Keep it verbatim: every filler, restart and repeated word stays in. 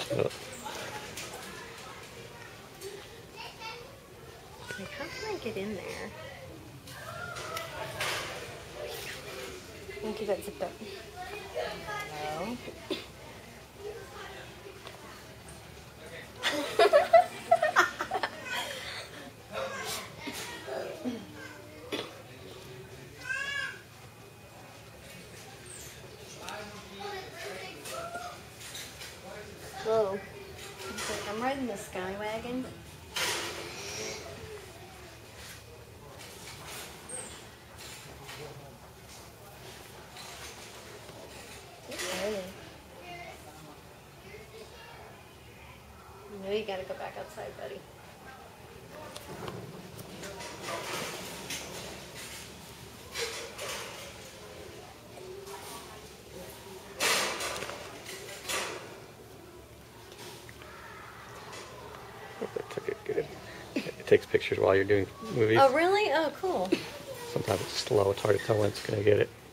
Oh. Like, how can I get in there? Thank you, that zipped up. Hello. Whoa. It's like I'm riding the Sky Wagon. Really? You know you gotta go back outside, buddy. That took it good. It takes pictures while you're doing movies. Oh, really? Oh, cool. Sometimes it's slow. It's hard to tell when it's going to get it.